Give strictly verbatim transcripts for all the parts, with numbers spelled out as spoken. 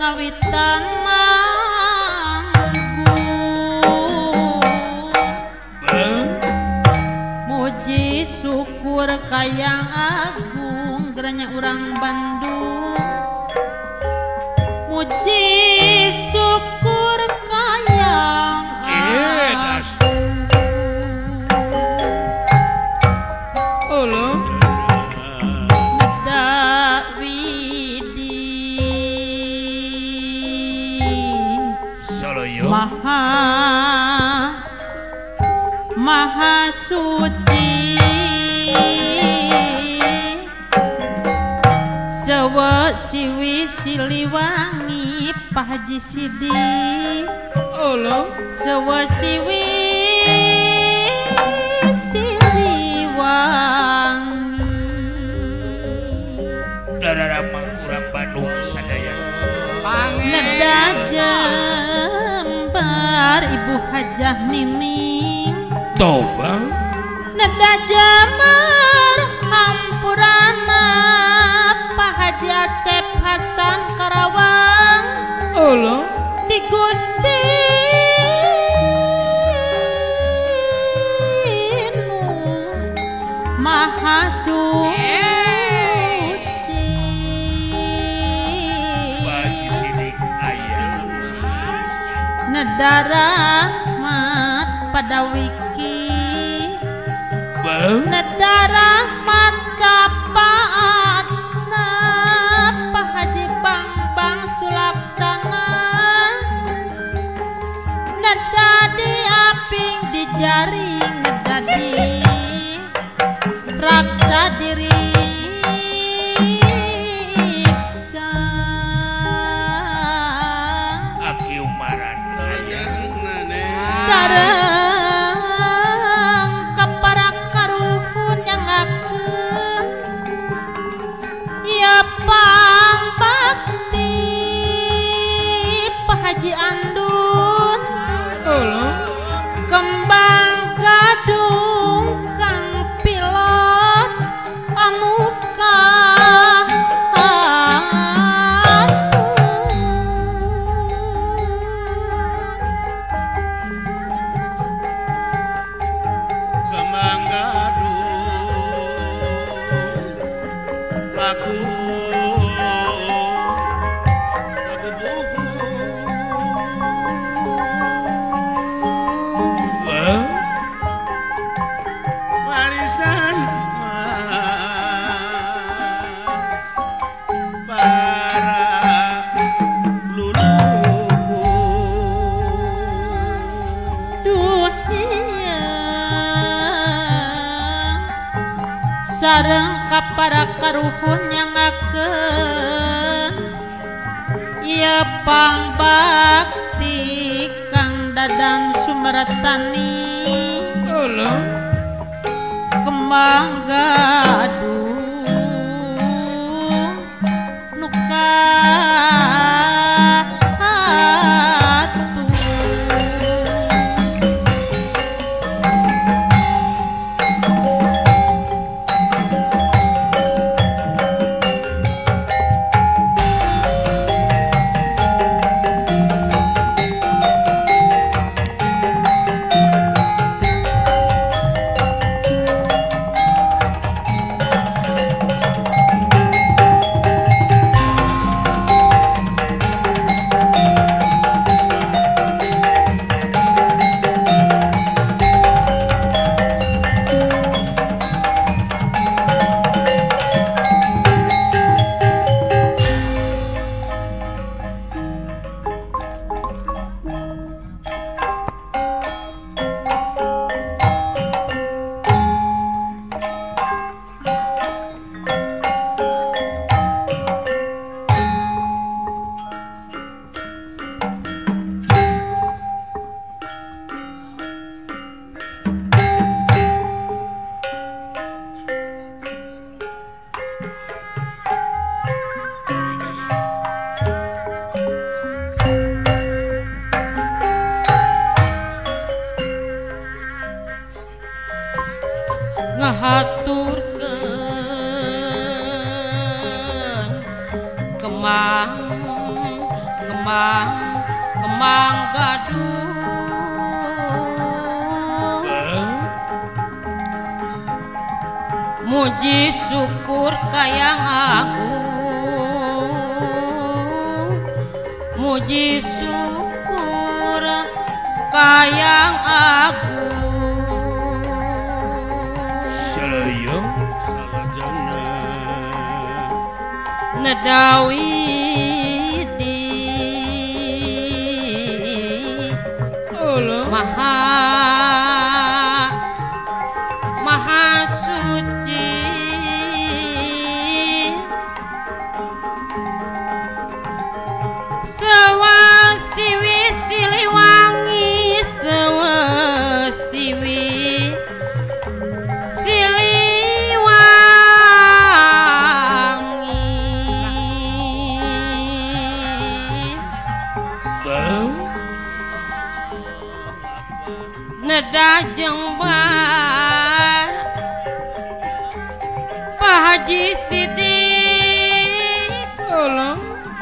ngawitan mangku muji syukur kayang agung geranya urang Bandung muji syukur kayang agung Allah Maha Maha suci Sewa siwi siliwangi Pahaji Sidi Allah Sewa siwi siliwangi Darah urang Bandung sadaya Nedaja Ibu Hajah Nining Toba Neda Jamar Hampurana Pak Haji Acep Hasan Karawang Allah Di Gusti Maha Suci Baji Sidik ayah Neda rahmat pada wiki Bang Neda rahmat sapaat Pak Haji Bambang Sulaksana Neda diaping di jaring Neda di raksa diri sareng kapara karuhun yang akeun ya pang bakti Pak Haji Andun Allah kembang gadung kang pilot anu sareng kapara karuhun yang akeun ieu pangbakti Kang Dadang Sumeretani Allah kembang gadung nuka ngahaturkeun kemang kemang kemang gaduh muji syukur kayang agung muji syukur kayang agung Salaya salajana nedawi di Allah maha maha suci sewa siwi siliwangi sewa siwi siliwangi bau nedah jengbar Pak Haji Sidik Allah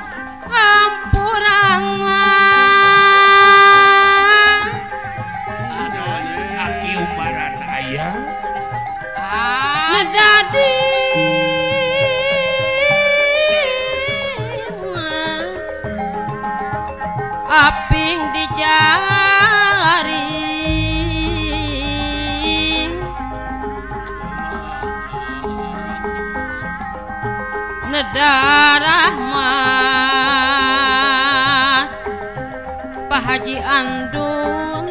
Kampurangan aki umaran ayah nedadi aping di jaring neda rahmat Pak Haji Andun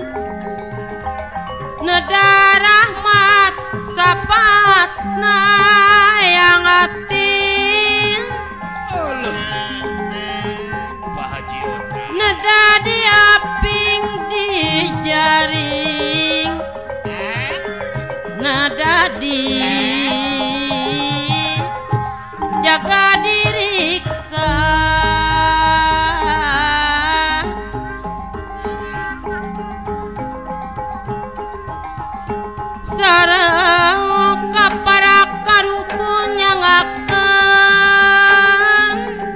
neda rahmat sapatna yang atin Allah Pak Haji Otra neda di aping di jaring nada di jaga diriksa sareng kapara karukun nyangakeun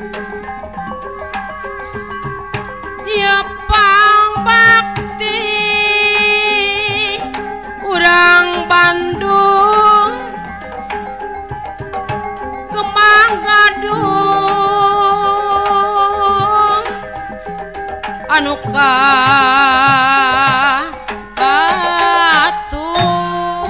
ya pang bakti urang Bandung kemang gadung anu katuh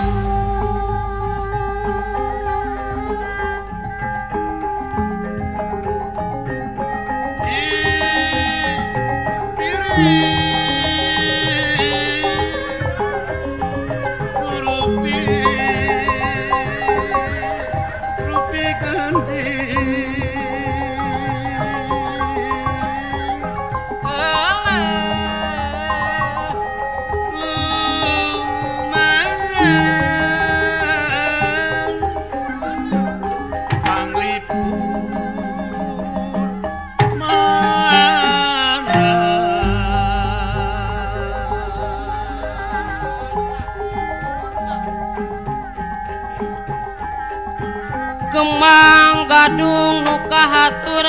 kemang gadung nu kahatur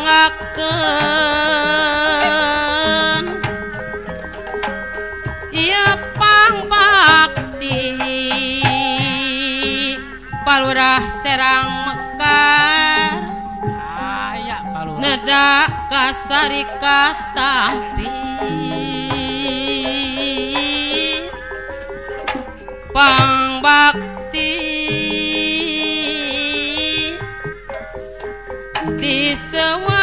nyangakeun ieu pang bakti Palurah Serang Mekar aya Palurah neda kasarika tampi pang bakti di semua